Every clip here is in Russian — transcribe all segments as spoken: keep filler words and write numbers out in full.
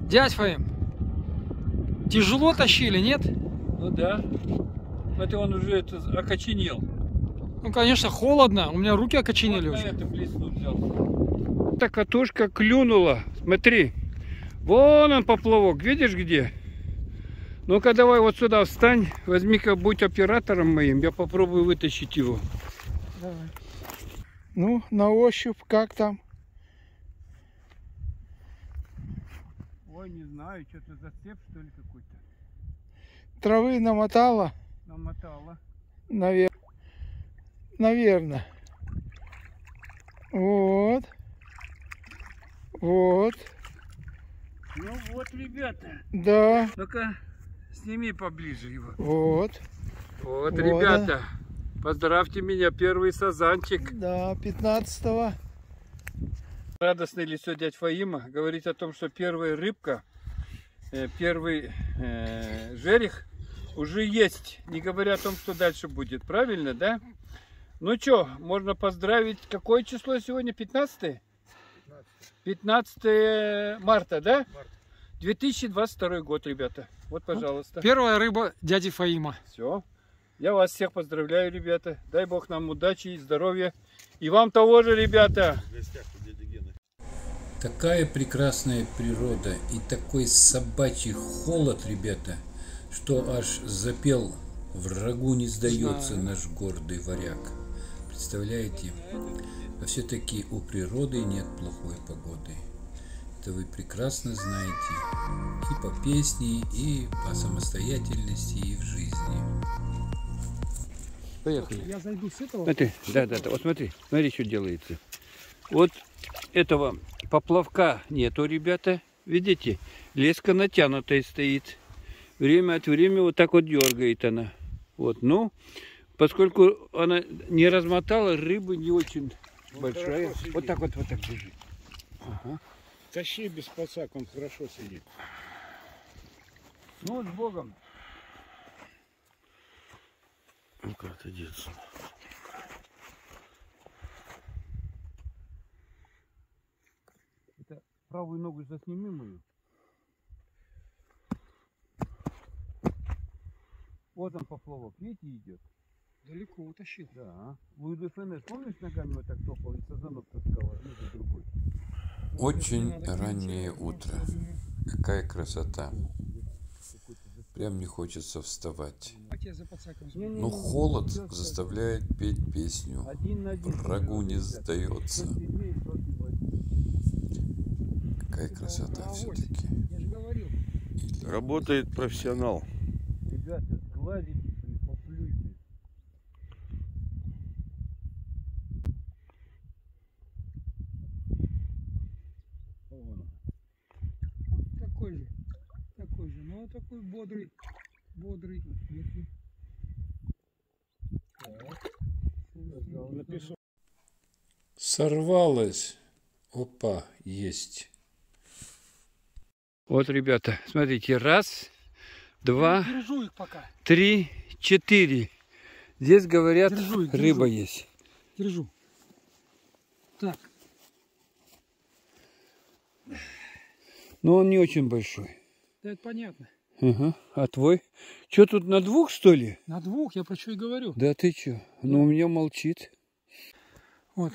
Дядь Фаим, тяжело тащили, нет? Ну да. Это он уже это окоченел. Ну, конечно, холодно. У меня руки окоченели Вот уже. на эту блесну взял. Эта катушка клюнула. Смотри. Вон он поплавок. Видишь где? Ну-ка давай вот сюда встань. Возьми-ка, будь оператором моим. Я попробую вытащить его. Давай. Ну, на ощупь как там? Ой, не знаю, что-то зацеп, что ли, какой-то. Травы намотала? Намотала. Навер... Наверное. Вот. Вот. Ну вот, ребята. Да. Ну-ка, сними поближе его. Вот. Вот, Вот ребята. Поздравьте меня, первый сазанчик. Да, пятнадцатого. Радостный лицо дядь Фаима говорит о том, что первая рыбка, э, первый э, жерех уже есть. Не говоря о том, что дальше будет. Правильно, да? Ну что, можно поздравить. Какое число сегодня? пятнадцатое? пятнадцатое марта, да? две тысячи двадцать второй год, ребята. Вот, пожалуйста. Первая рыба дяди Фаима. Все. Я вас всех поздравляю, ребята. Дай Бог нам удачи и здоровья. И вам того же, ребята. Такая прекрасная природа и такой собачий холод, ребята, что аж запел «Врагу не сдается наш гордый варяг». Представляете? А все-таки у природы нет плохой погоды. Это вы прекрасно знаете и по песне, и по самостоятельности, и в жизни. Поехали. Я зайду с этого. Смотри, да, да, да. Вот смотри, смотри, что делается. Вот этого поплавка нету, ребята. Видите? Леска натянутая стоит. Время от времени вот так вот дергает она. Вот, ну, поскольку она не размотала, рыба не очень ну, большая. Вот так вот, вот так бежит. Ага. Тащи без пацак, он хорошо сидит. Ну, с Богом. Ну как ты деться? Это правую ногу засними мою. Вот он поплавок, видите, идет. Далеко утащил. Да. Луи де Фенеш, помнишь, ногами вот так топал и сазанок таскал один за другой? Очень раннее утро. Какая красота. Прям не хочется вставать. Но холод заставляет петь песню. Врагу не сдается. Какая красота все-таки. Работает профессионал. Ребята, сгладите, поплюйте. Такой же. Такой же. Ну, такой бодрый. Бодрый. Напишу. Сорвалась. Опа, есть. Вот, ребята, смотрите, раз, два, Держу их пока. три, четыре. Здесь, говорят, Держу их, рыба держу. есть. Держу. Так. Но он не очень большой. Да это понятно. Ага. А твой? Что тут на двух, что ли? На двух, я про что и говорю. Да ты что? Ну, у меня молчит. Вот.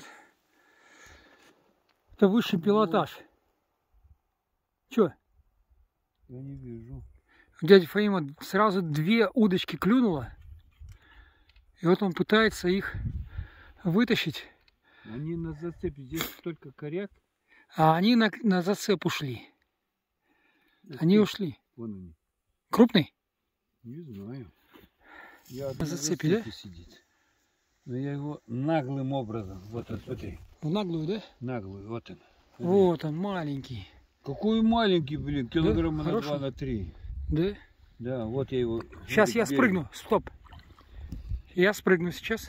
Это высший пилотаж. Че? Я не вижу. Дядя Фаима сразу две удочки клюнуло. И вот он пытается их вытащить. Они на зацепе. Здесь только коряк. А они на, на зацеп ушли. Они ушли. Вон они. Крупный? Не знаю. Я На зацепе, да? сидит. Но я его наглым образом. Вот он, смотри. В наглую, да? Наглую, вот он. Вот он, маленький. Какой маленький, блин, килограмма Да? на Хороший? два, на три. Да? Да, вот я его... Сейчас вот я к берегу. спрыгну. Стоп. Я спрыгну сейчас.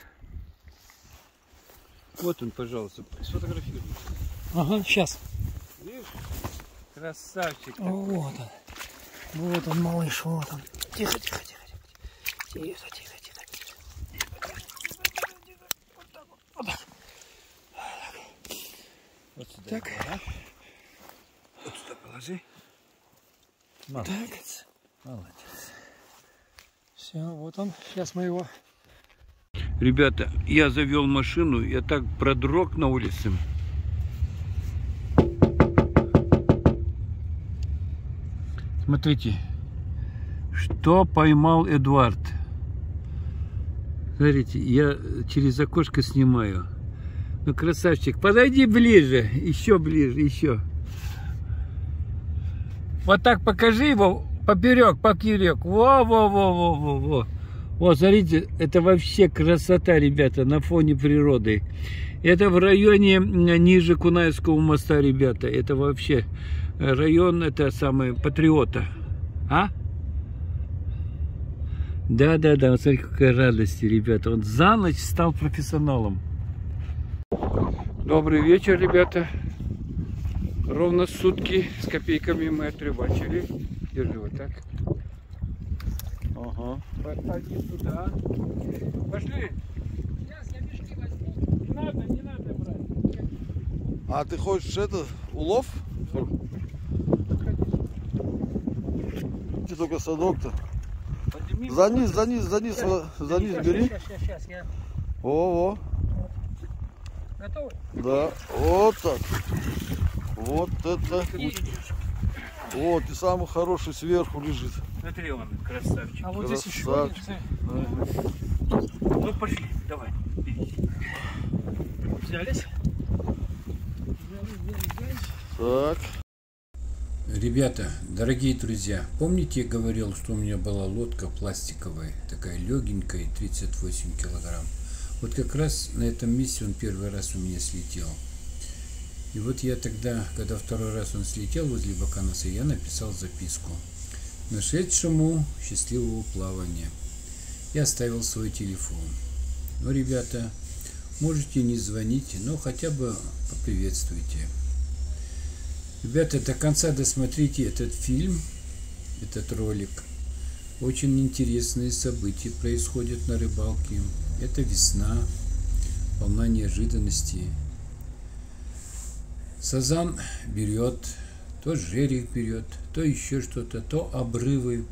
Вот он, пожалуйста, сфотографируй. Ага, сейчас. Видишь? Красавчик. Вот он. Вот он, малыш, вот он. Тихо, тихо, тихо, тихо. Тихо, тихо, тихо. Вот сюда. Так. Его, а? Вот сюда положи. Молодец. Молодец. Все, вот он. Сейчас мы его... Ребята, я завел машину, я так продрог на улице. Смотрите, что поймал Эдуард. Смотрите, я через окошко снимаю. Ну, красавчик, подойди ближе, еще ближе, еще. Вот так покажи его поперек, поперек. Во-во-во-во-во-во. Вот, смотрите, это вообще красота, ребята, на фоне природы. Это в районе ниже Кунайского моста, ребята. Это вообще район, это самое, Патриота. А? Да-да-да, вот смотрите, какая радость, ребята. Он за ночь стал профессионалом. Добрый вечер, ребята. Ровно сутки с копейками мы отрыбачили. Держи вот так. Ага. Один туда. Пошли. Сейчас я мешки возьму. Не надо, не надо брать. А ты хочешь это, улов? Ты только садок-то. За низ, за низ, за низ, за низ бери. Сейчас, сейчас, сейчас. Я... Во-во. Готовы? Да, вот так. Вот это. Вот, и самый хороший сверху лежит. Смотри, он красавчик. А вот здесь еще. Красавчик. Ну пошли, давай. Взялись. Так. Ребята, дорогие друзья, помните, я говорил, что у меня была лодка пластиковая, такая легенькая, тридцать восемь килограмм. Вот как раз на этом месте он первый раз у меня слетел. И вот я тогда, когда второй раз он слетел возле Баканаса, я написал записку: нашедшему счастливого плавания. Я оставил свой телефон. Ну, ребята, можете не звонить, но хотя бы поприветствуйте. Ребята, до конца досмотрите этот фильм, этот ролик. Очень интересные события происходят на рыбалке. Это весна, полна неожиданностей. Сазан берет, то жерех берет, то еще что-то, то обрывы.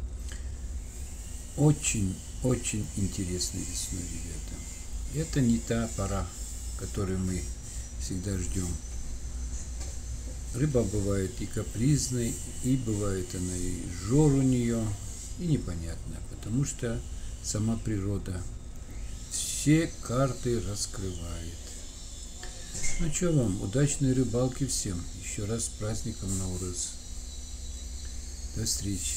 Очень-очень интересная весна, ребята. Это не та пора, которую мы всегда ждем. Рыба бывает и капризной, и бывает она и жор у нее, и непонятно, потому что сама природа все карты раскрывает. Ну что вам, удачной рыбалки всем. Еще раз с праздником Наурыз. До встречи.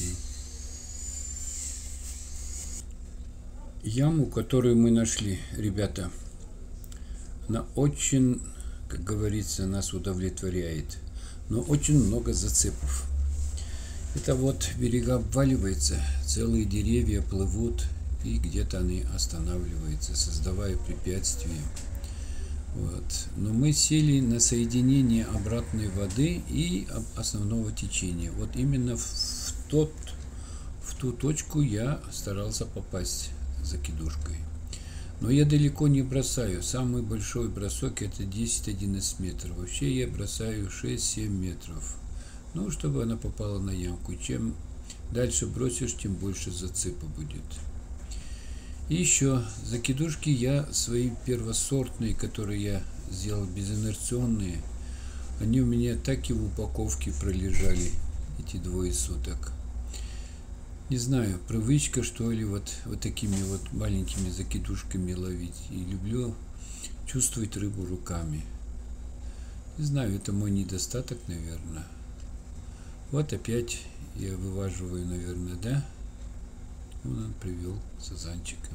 Яму, которую мы нашли, ребята, она очень, как говорится, нас удовлетворяет. Но очень много зацепов. Это вот берега обваливаются, целые деревья плывут, и где-то они останавливаются, создавая препятствия. Вот. Но мы сели на соединение обратной воды и основного течения. Вот именно в, тот, в ту точку я старался попасть закидушкой. Но я далеко не бросаю. Самый большой бросок это десять-одиннадцать метров. Вообще я бросаю шесть-семь метров. Ну, чтобы она попала на ямку. Чем дальше бросишь, тем больше зацепа будет. И еще закидушки я свои первосортные, которые я сделал безинерционные, они у меня так и в упаковке пролежали эти двое суток. Не знаю, привычка что ли, вот, вот такими вот маленькими закидушками ловить. И люблю чувствовать рыбу руками. Не знаю, это мой недостаток, наверное. Вот опять я вываживаю, наверное, да? Вон он привел сазанчика.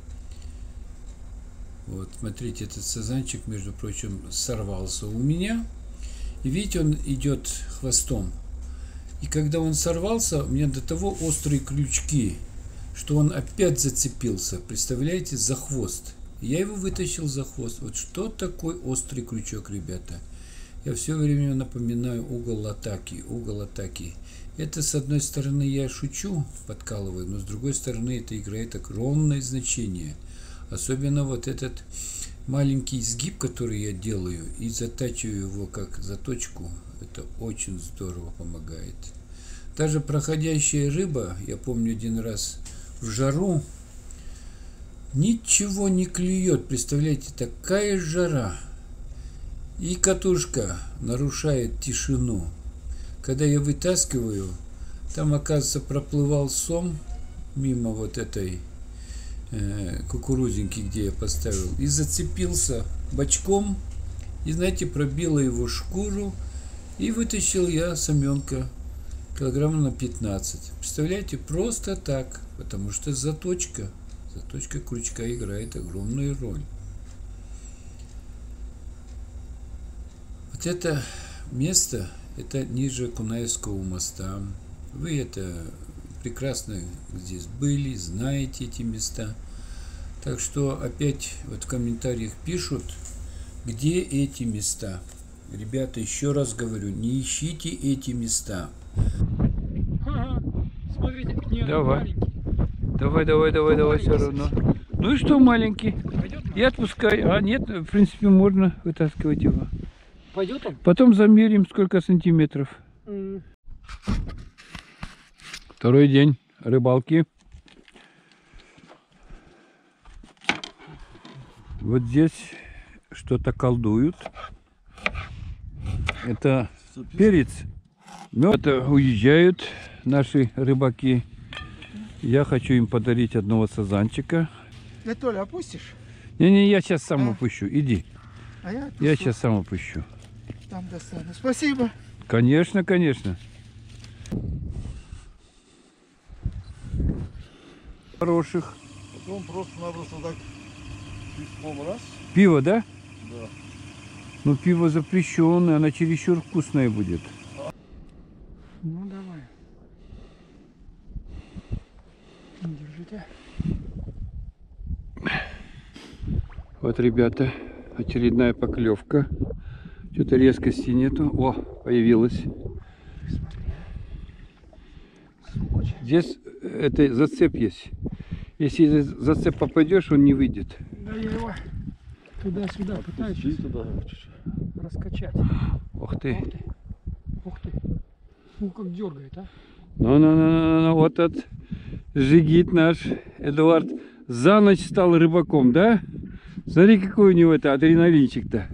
Вот, смотрите, этот сазанчик, между прочим, сорвался у меня. И видите, он идет хвостом. И когда он сорвался, у меня до того острые крючки, что он опять зацепился, представляете, за хвост. Я его вытащил за хвост. Вот что такое острый крючок, ребята? Я все время напоминаю угол атаки, угол атаки. Это, с одной стороны, я шучу, подкалываю, но с другой стороны, это играет огромное значение. Особенно вот этот маленький изгиб, который я делаю, и затачиваю его как заточку, это очень здорово помогает. Даже проходящая рыба, я помню один раз в жару, ничего не клюет. Представляете, такая жара. И катушка нарушает тишину. Когда я вытаскиваю, там, оказывается, проплывал сом мимо вот этой э, кукурузинки, где я поставил, и зацепился бочком, и, знаете, пробило его шкуру, и вытащил я соменка килограмм на пятнадцать. Представляете, просто так, потому что заточка, заточка крючка играет огромную роль. Вот это место, это ниже Кунаевского моста. Вы это прекрасно здесь были, знаете эти места. Так что опять вот в комментариях пишут, где эти места. Ребята, еще раз говорю, не ищите эти места. Смотрите, нет, Давай. маленький. Давай, давай, давай, давай, все равно. Ну и что, маленький? Пойдет? И отпускай. А нет, в принципе, можно вытаскивать его. Пойдет он? Потом замерим, сколько сантиметров. М. Второй день рыбалки. Вот здесь что-то колдуют. Это перец. Мед. Это уезжают наши рыбаки. Я хочу им подарить одного сазанчика. Да, Толя, опустишь? Не-не, я сейчас сам А. опущу. Иди. А я, Я отпущу. сейчас сам опущу. Там достану. Спасибо. Конечно, конечно. Хороших. Потом просто-напросто так пивком раз. Пиво, да? Да. Ну, пиво запрещенное, она чересчур вкусная будет. Ну давай. Держите. Вот, ребята, очередная поклевка. Что-то резкости нету. О, появилась. Здесь это зацеп есть. Если зацеп попадешь, он не выйдет. Да я его туда-сюда пытаюсь Чуть туда. раскачать. Ух ты. Ух ты. Ух ты. Ну как дергает, а? Ну-ну-ну-ну, вот этот жигит наш Эдуард за ночь стал рыбаком, да? Смотри, какой у него это адреналинчик-то.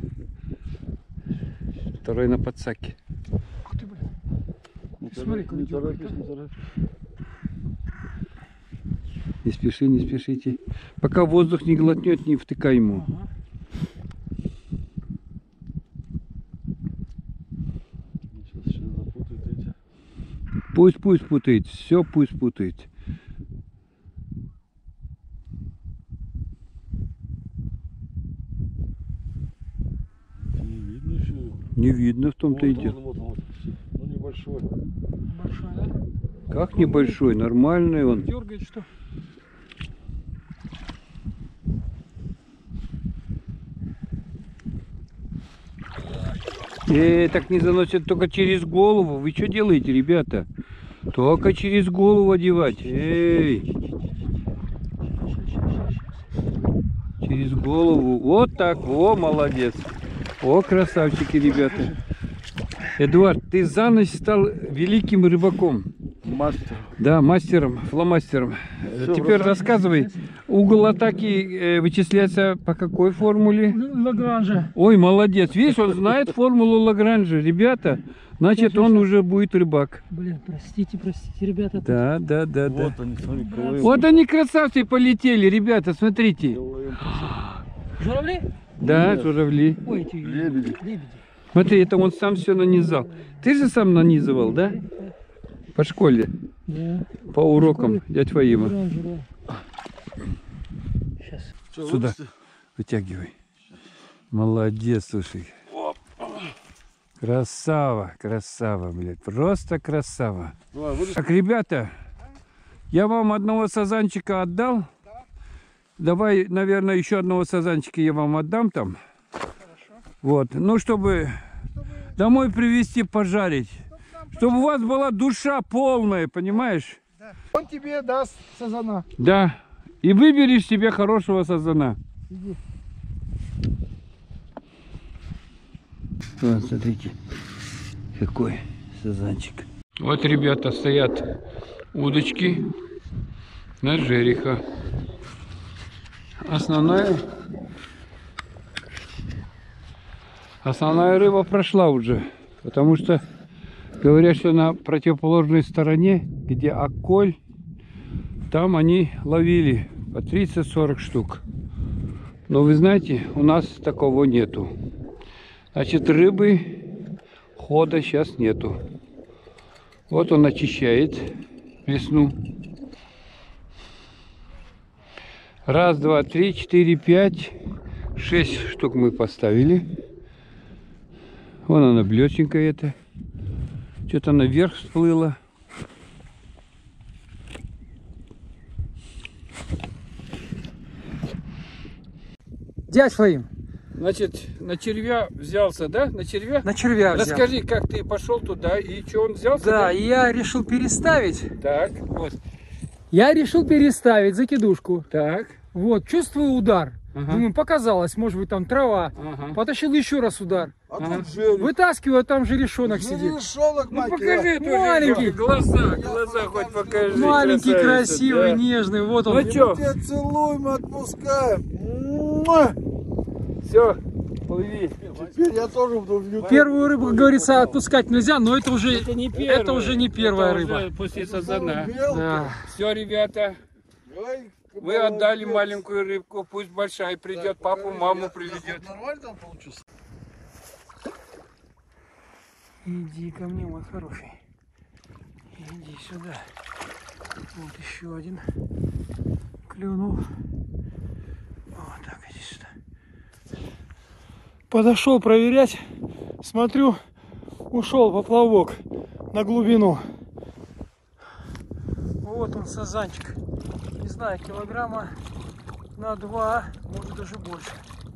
Второй на подсаке. Ух ты, блин. Смотри, как Не дергает, торопись, а? не торопись. Не спеши, не спешите. Пока воздух не глотнет, не втыкай ему. Ага. Сейчас, сейчас запутают эти. Пусть, пусть путает, все пусть путает. Не видно еще. Не видно, в том-то и Вот, дело. вот, вот, вот. Ну небольшой. Большой, да? Как небольшой, нормальный он. Дергает что? Э, так не заносят только через голову. Вы что делаете, ребята? Только через голову одевать. Эй! Через голову. Вот так. О, молодец. О, красавчики, ребята. Эдуард, ты за ночь стал великим рыбаком. Мастер. Да, мастером, фломастером. Всё, Теперь бросай. рассказывай. Угол атаки э, вычисляется по какой формуле? Лагранжа. Ой, молодец. Видишь, он знает формулу Лагранжа. Ребята, значит, он уже будет рыбак. Блин, простите, простите, ребята. Да, да, да, да. Вот они, смотри, КВМ. Вот они, красавцы, полетели, ребята, смотрите. КВМ. Журавли? Да, журавли. Ой, эти Лебеди. лебеди. Смотри, это он сам все нанизал. Ты же сам нанизывал, да? По школе, Да. по урокам, дядь Фаима. Лагранжа, да. Сейчас. Всё, Сюда. вытащи. Вытягивай. Молодец, слушай. Красава, красава, блядь. Просто красава. Давай, вытащи. Так, ребята, я вам одного сазанчика отдал. Давай, наверное, еще одного сазанчика я вам отдам там. Вот. Ну, чтобы домой привезти, пожарить. Чтобы у вас была душа полная, понимаешь? Он тебе даст сазана. Да. И выберешь себе хорошего сазана. Иди. Вот, смотрите, какой сазанчик. Вот, ребята, стоят удочки на жереха. Основная, основная рыба прошла уже, потому что говорят, что на противоположной стороне, где околь, там они ловили по тридцать-сорок штук. Но вы знаете, у нас такого нету. Значит, рыбы хода сейчас нету. Вот он очищает весну. Раз, два, три, четыре, пять, шесть штук мы поставили. Вон она блесенькая это. Что-то наверх всплыло. Дядь Фаим, Значит, на червя взялся, да? На червя? на червя взял. Расскажи, как ты пошел туда и что он взялся? Да, и я решил переставить. Так, вот. Я решил переставить закидушку. Так. Вот, чувствую удар. Ага. Думаю, показалось, может быть там трава. Ага. Потащил еще раз удар. А Ага. тут жереб. Вытаскиваю, а там жерешонок сидит. Жерешонок, Ну мать покажи его. тоже Маленький. глаза, глаза хоть покажи. Маленький, красавица, красивый, да. нежный. Вот он. Ну чё, Тебя целуем, отпускаем. Муа! все, плыви. Теперь я тоже буду в YouTube. Первую рыбу, как говорится, отпускать нельзя, но это уже, Это не это первая. уже не первая Это рыба. уже после сазана. Да. Все, ребята, Ой, вы отдали молодец. маленькую рыбку, пусть большая придет, папу, маму приведет. Нормально там получился? Иди ко мне, мой хороший. Иди сюда. Вот еще один. Клюнул. Вот так, иди сюда. Подошел проверять. Смотрю, ушел поплавок на глубину. Вот он, сазанчик. Не знаю, килограмма на два, может даже больше.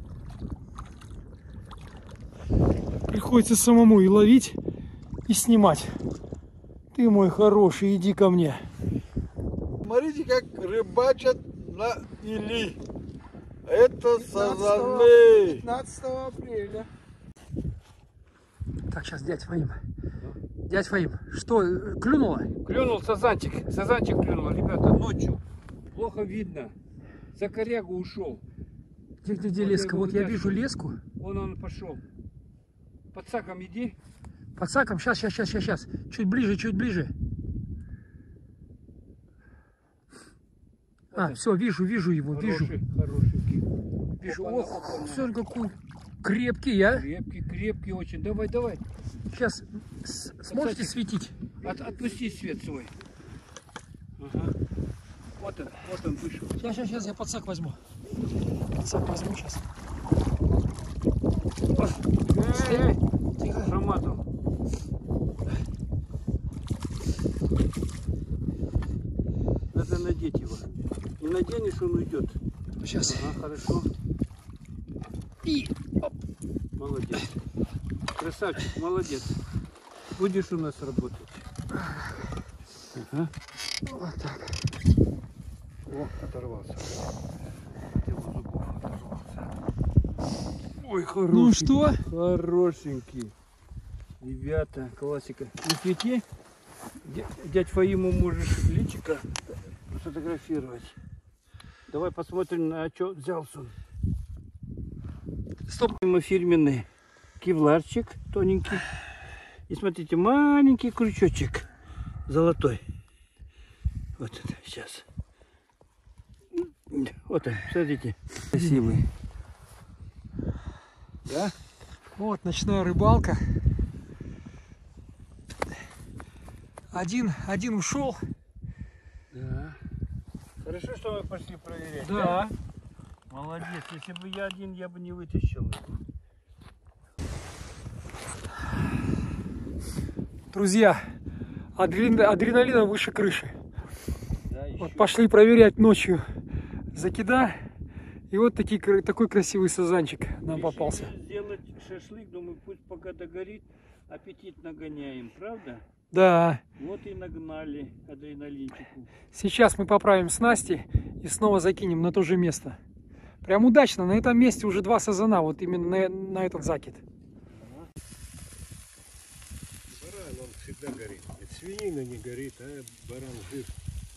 Приходится самому и ловить, и снимать. Ты мой хороший, иди ко мне. Смотрите, как рыбачат на или. Это сазаны. пятнадцатого апреля. Так, сейчас, дядь Фаим. Дядь Фаим, что, э, клюнуло? Клюнул сазанчик, сазанчик клюнул, ребята, ночью. Плохо видно. За корягу ушел. Где, где, где леска? Вот я вижу леску. Вон он пошел. Под саком иди. Под саком, сейчас, сейчас, сейчас, сейчас, сейчас. Чуть ближе, чуть ближе. А, все, вижу, вижу его, вижу. Хороший, хорошенький. Вижу. Опа-на, Ох, опа-на. смотри, какой крепкий, а. Крепкий, крепкий очень. Давай, давай. Сейчас сможете Кстати, светить? От, отпусти свет свой. Ага. Вот он, вот он вышел. Сейчас, сейчас, сейчас, я подсак возьму. Подсак возьму сейчас. Эй, Тихо. промазал. Надо надеть его. Не наденешь, он уйдет. Сейчас. Ага, хорошо. И Молодец. Красавчик, молодец. Будешь у нас работать. Ага. вот так. О, оторвался. Дело зубов оторвался. Ой, хороший. Ну что? Хорошенький. Ребята, классика. Не свети. Дя- Дядь Фаиму можешь личика сфотографировать. Давай посмотрим, на что взялся он. Стоп. Ему фирменный кевларчик тоненький. И смотрите, маленький крючочек золотой. Вот это сейчас. Вот он, смотрите, красивый. Да? Вот ночная рыбалка. Один, один ушел. Да. Хорошо, что мы пошли проверять. Да. Молодец. Если бы я один, я бы не вытащил его. Друзья, адреналин, адреналина выше крыши. Да, еще. Вот пошли проверять ночью закида. И вот такие, кра- такой красивый сазанчик нам попался. Решили сделать шашлык, думаю, пусть пока догорит, аппетит нагоняем, правда? Да. Вот и нагнали адреналинчику. Сейчас мы поправим снасти и снова закинем на то же место. Прям удачно. На этом месте уже два сазана. Вот именно на, на этот закид. он всегда горит. Это свинина не горит, а баран жир.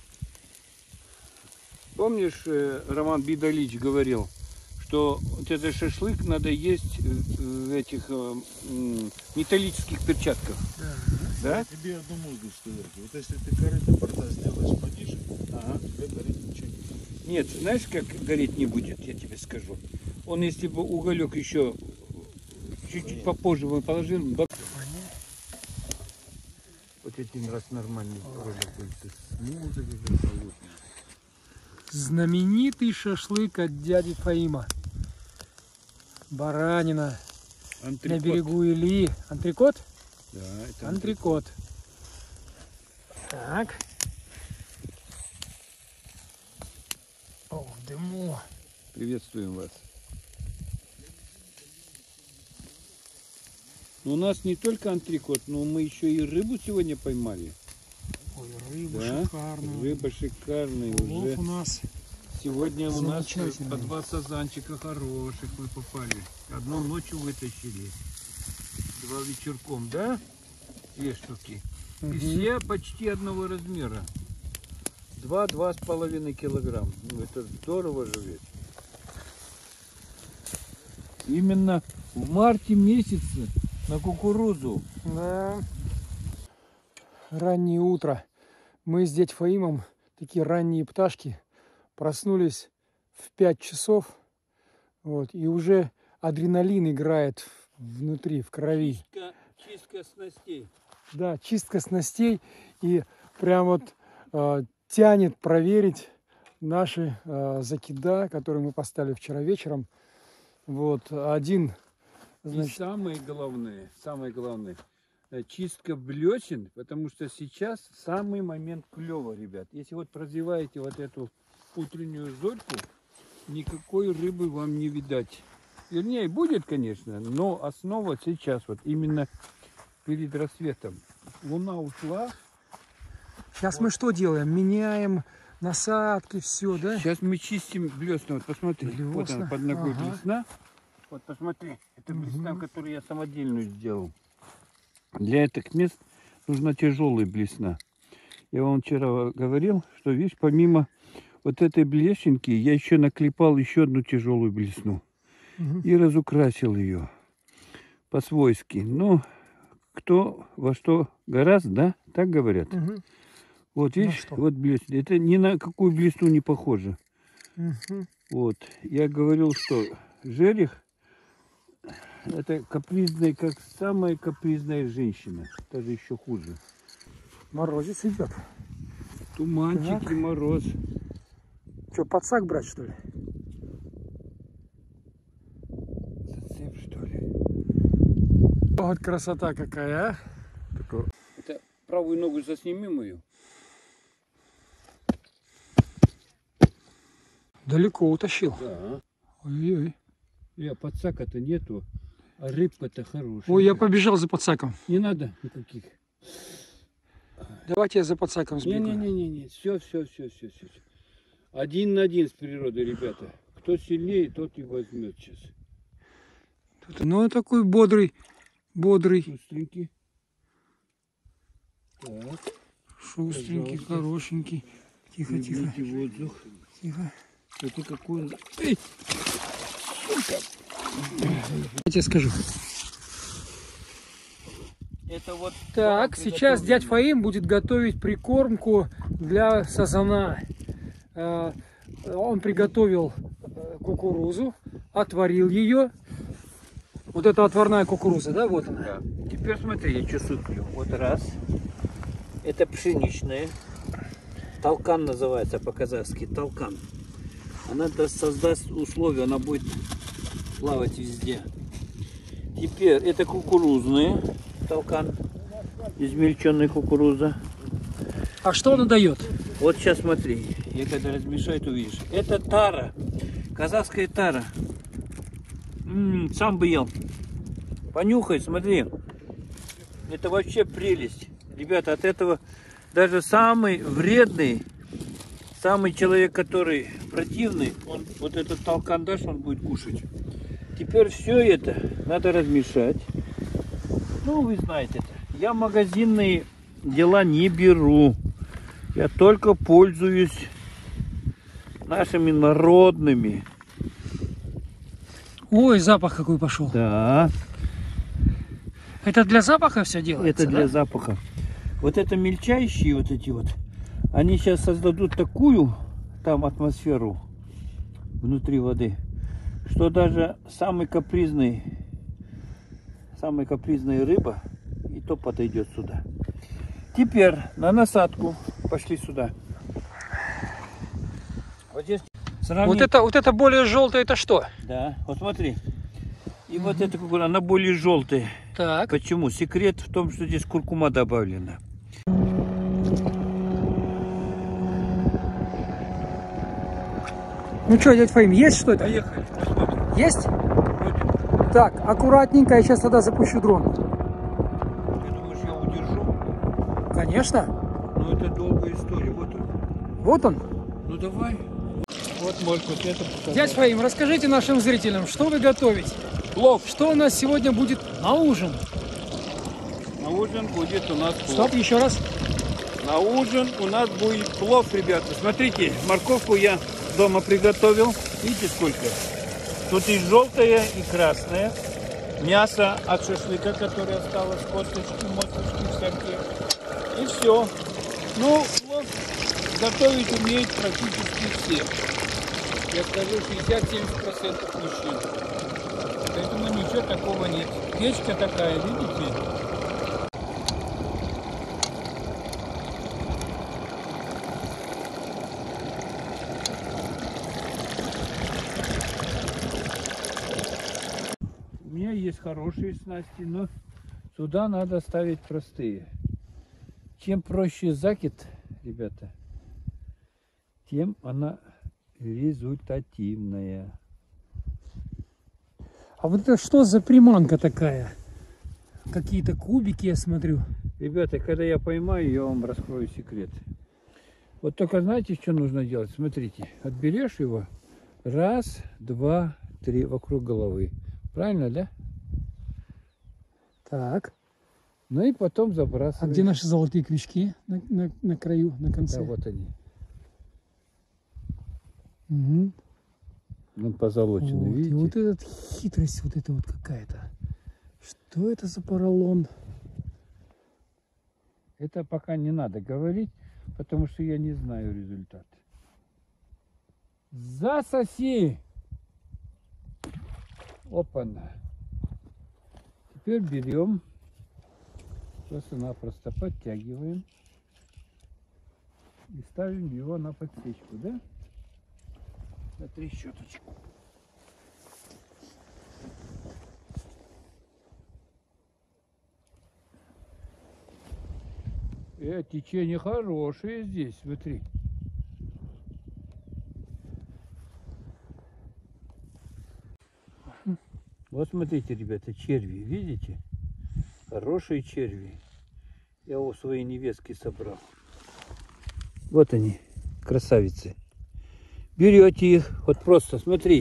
Помнишь, э, Роман Бидалич говорил, что вот этот шашлык надо есть в этих э, м, металлических перчатках? Да. Да? Я тебе одну могу сказать. Вот если ты корыто борта сделаешь пониже, ага, тебе гореть ничего не будет. Нет, знаешь, как гореть не будет, я тебе скажу. Он, если бы уголек еще чуть-чуть попозже бы положил, бак... Вот один раз нормальный ролик будет с музыкой, абсолютно. Знаменитый шашлык от дяди Фаима. Баранина. Антрикот. На берегу Ильи. Антрикот? Да, это Антрикот. Так. О, в дыму. Приветствуем вас. Но у нас не только антрикот, но мы еще и рыбу сегодня поймали. Ой, рыба Да? шикарная. Рыба шикарная Улов уже. у нас. Сегодня у нас Замечательный. по два сазанчика хороших мы попали. Одну ночью вытащили. Два вечерком, да? Две штуки. И все почти одного размера. Два-два с половиной килограмм. Ну, это здорово же ведь. Именно в марте месяце на кукурузу. Да. Раннее утро. Мы с дядей Фаимом, такие ранние пташки, проснулись в пять часов. Вот, и уже адреналин играет внутри, в крови. Чистка, чистка снастей. Да, чистка снастей. И прям вот э, тянет проверить наши э, закида, которые мы поставили вчера вечером. Вот, один, Значит... И самое главное, самое главное, чистка блесен, потому что сейчас самый момент клёва, ребят. Если вот прозеваете вот эту утреннюю зорьку, никакой рыбы вам не видать. Вернее, будет, конечно, но основа сейчас, вот именно перед рассветом. Луна ушла. Сейчас вот. Мы что делаем? Меняем насадки, все, да? Сейчас мы чистим блесна. Вот посмотри, Блесна. вот она под ногой Ага. блесна. Вот посмотри, это Угу. блесна, которую я самодельную сделал. Для этих мест нужна тяжелая блесна. Я вам вчера говорил, что, видишь, помимо вот этой блесенки, я еще наклепал еще одну тяжелую блесну. Угу. И разукрасил ее по-свойски. Ну, кто во что гораздо, да? Так говорят. Угу. Вот, видишь, что? вот блесна. Это ни на какую блесну не похоже. Угу. Вот. Я говорил, что жерех это капризная, как самая капризная женщина. Даже еще хуже. Морозец идет. Туманчик Так. и мороз. Что, подсак брать, что ли? Зацеп, что ли? Вот красота какая, а? Такое. Это правую ногу засними мою. Далеко утащил. Да. Ой-ой. Я подсака-то нету, а рыбка-то хорошая. Ой, я побежал за подсаком. Не надо никаких. Давайте я за подсаком сбегаю. Не-не-не, все, все, все, все, все. Один на один с природой, ребята. Кто сильнее, тот и возьмет сейчас. Ну, такой бодрый, бодрый, Шустренький. Так. шустренький, Пожалуйста. хорошенький. Тихо, тихо, Возьмите воздух. тихо. Это какой он... Эй! Я тебе скажу. Это вот... Так, сейчас дядь Фаим будет готовить прикормку для сазана. Э, Он приготовил э, кукурузу, отварил ее. Вот это отварная кукуруза, да, вот она. Да. Теперь смотри, я что сыплю. Вот раз. Это пшеничная. Толкан называется по-казахски. Толкан. Она создаст условия, она будет плавать везде. Теперь это кукурузные. Толкан. Измельченная кукуруза. А что она дает? Вот сейчас смотри. Я когда размешаю, ты увидишь. Это тара. Казахская тара. М-м, сам бы ел. Понюхай, смотри. Это вообще прелесть. Ребята, от этого даже самый вредный, самый человек, который противный, он вот этот толкан дашь, он будет кушать. Теперь все это надо размешать. Ну, вы знаете это. Я магазинные дела не беру. Я только пользуюсь нашими народными. Ой, запах какой пошел. Да. Это для запаха все делается? Это для да? запаха. Вот это мельчайшие вот эти вот, они сейчас создадут такую там атмосферу внутри воды, что даже самый капризный, самая капризная рыба и то подойдет сюда. Теперь на насадку пошли сюда. Вот здесь сравнить. Вот это, вот это более желтое, это что? Да, вот смотри. И вот эта кукура, она более желтая. Так. Почему? Секрет в том, что здесь куркума добавлена. Ну что, дядь Фаим, есть что-то? Поехали, посмотрим. Есть? Вроде. Так, аккуратненько, я сейчас тогда запущу дрон. Ты думаешь, я удержу? Конечно. Ну это долгая история. Вот он. Вот он. Ну давай. Вот может вот это показать. Дядь Фаим, расскажите нашим зрителям, что вы готовите? Плов. Что у нас сегодня будет на ужин? На ужин будет у нас плов. Стоп, еще раз. На ужин у нас будет плов, ребята. Смотрите, морковку я дома приготовил. Видите сколько? Тут и желтое, и красное. Мясо от шашлыка, которое осталось, косточки, мосточки всякие. И все. Ну, плов готовить умеют практически все. Я скажу, шестьдесят-семьдесят процентов мужчин. Поэтому ничего такого нет. Печка такая, видите? У меня есть хорошие снасти, но сюда надо ставить простые. Чем проще закид, ребята, тем она результативная. А вот это что за приманка такая? Какие-то кубики, я смотрю. Ребята, когда я поймаю, я вам раскрою секрет. Вот только знаете, что нужно делать? Смотрите, отберешь его, раз, два, три, вокруг головы. Правильно, да? Так. Ну и потом забрасываешь. А где наши золотые крючки на, на, на краю, на конце? Да, вот они. Угу. Ну, позолоченные, Вот, и видите? вот эта хитрость, вот это вот какая-то. Что это за поролон? Это пока не надо говорить, потому что я не знаю результат. Засоси! Опа-на. Теперь берем, просто-напросто подтягиваем и ставим его на подсечку, да? На трещоточку. Э, течение хорошее здесь, смотри. Вот смотрите, ребята, черви, видите? Хорошие черви. Я у своей невестки собрал. Вот они, красавицы. Берете их, вот просто, смотри.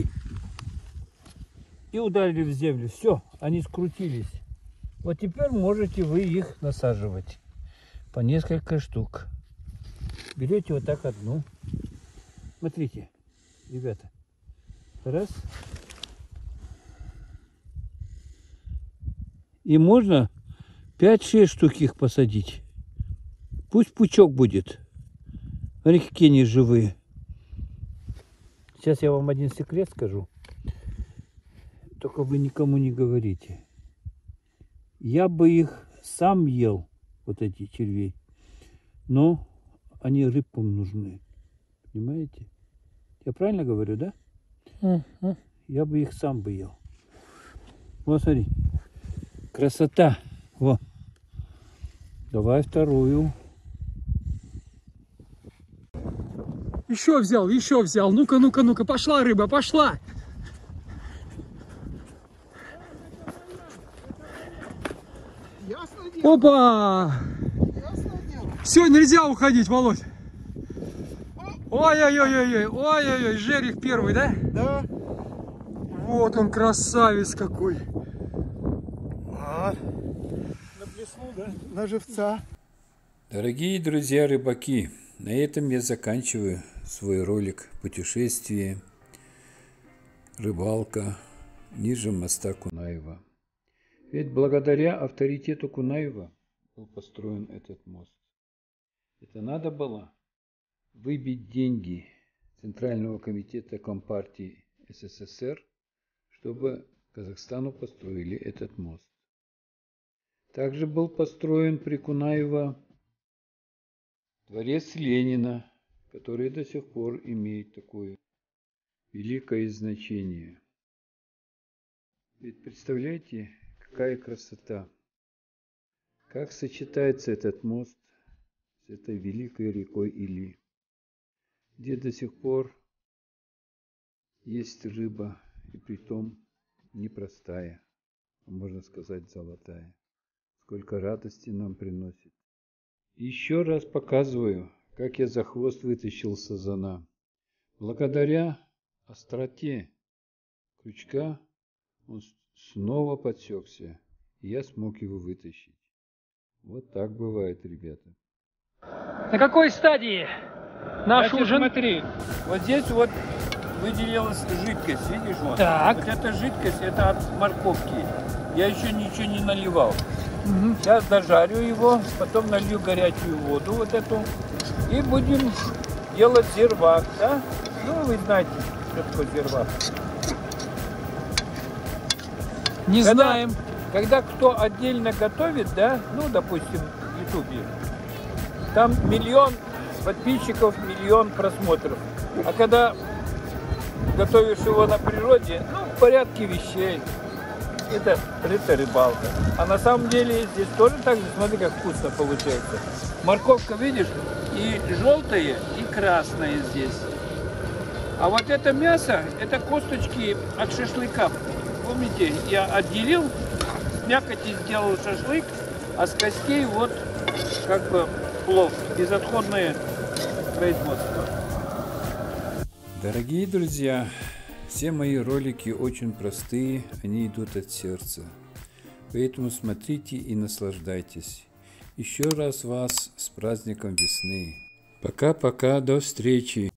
И ударили в землю. Все, они скрутились. Вот теперь можете вы их насаживать. По несколько штук. Берете вот так одну. Смотрите, ребята. Раз. И можно пять-шесть штук их посадить. Пусть пучок будет. Смотри, какие они живые. Сейчас я вам один секрет скажу. Только вы никому не говорите. Я бы их сам ел, вот эти червей. Но они рыбкам нужны. Понимаете? Я правильно говорю, да? Uh-huh. Я бы их сам бы ел. Вот смотри. Красота. Во. Давай вторую. Еще взял, еще взял. Ну-ка, ну-ка, ну-ка. Пошла рыба, пошла. Опа! Все, нельзя уходить, Володь. Ой-ой-ой-ой, ой-ой-ой, жерех первый, да? Да. Вот он, красавец какой. А, На блесну, да? на живца. Дорогие друзья рыбаки, на этом я заканчиваю свой ролик «Путешествие, рыбалка ниже моста Кунаева». Ведь благодаря авторитету Кунаева был построен этот мост. Это надо было выбить деньги Центрального комитета Компартии СССР, чтобы Казахстану построили этот мост. Также был построен при Кунаево дворец Ленина, который до сих пор имеет такое великое значение. Ведь представляете, какая красота, как сочетается этот мост с этой великой рекой Или, где до сих пор есть рыба, и притом непростая, а можно сказать золотая. Сколько радости нам приносит. Еще раз показываю, как я за хвост вытащил сазана. Благодаря остроте крючка он снова подсекся, и я смог его вытащить. Вот так бывает, ребята. На какой стадии наш Значит, ужин? смотри, вот здесь вот выделилась жидкость, видишь, вот. Так. Вот эта жидкость, это от морковки. Я еще ничего не наливал. Мгм. Сейчас дожарю его, потом налью горячую воду вот эту. И будем делать зирвак, да? Ну, вы знаете, что такое зирвак. Не Когда- знаем. Когда кто отдельно готовит, да, ну, допустим, в Ютубе, там миллион подписчиков, миллион просмотров. А когда готовишь его на природе, ну, в порядке вещей, это, это рыбалка. А на самом деле здесь тоже так же, смотри, как вкусно получается. Морковка, видишь, и желтая, и красная здесь. А вот это мясо, это косточки от шашлыка. Помните, я отделил, с мякоти сделал шашлык, а с костей вот как бы плов, безотходное производство. Дорогие друзья, все мои ролики очень простые, они идут от сердца. Поэтому смотрите и наслаждайтесь. Еще раз вас с праздником весны. Пока-пока, до встречи.